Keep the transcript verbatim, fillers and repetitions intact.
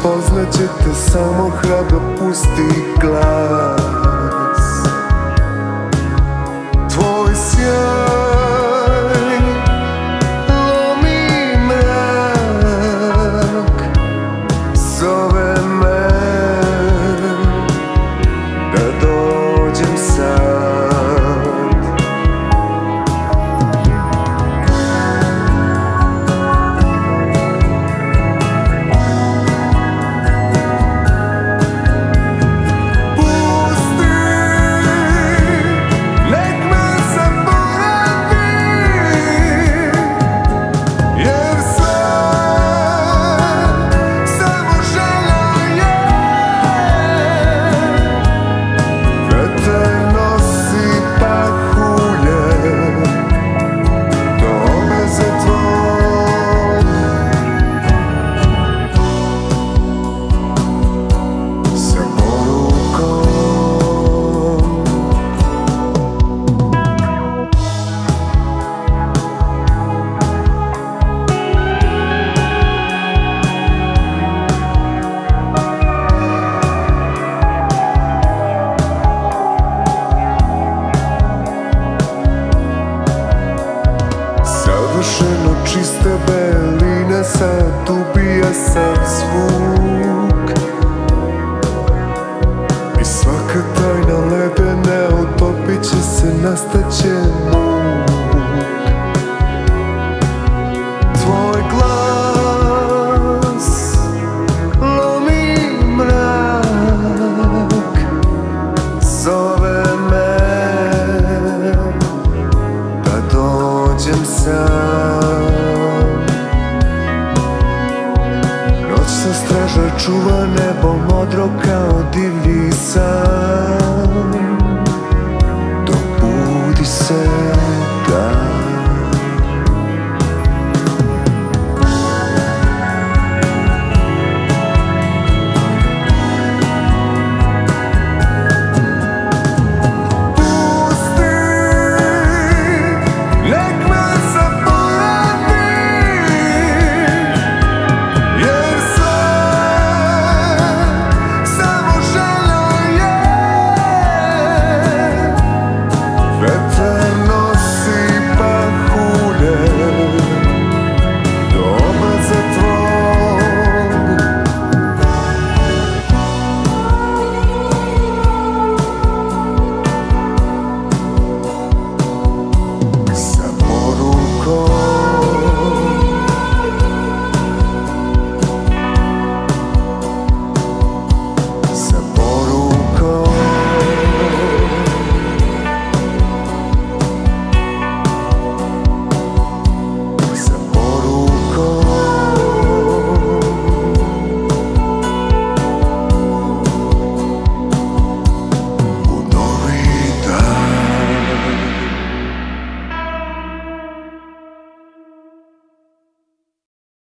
Spoznaćete samo hrabro pusti glas. Tvoj sjaj lomi mrak, zove me da dođem sad. Savršeno čista belina sad ubija sav zvuk i svaka tajna ledene utopit će se, nastaće muk. Tvoj glas lomi mrak, zove me da dođem sam. Noć sa straža čuva nebo modro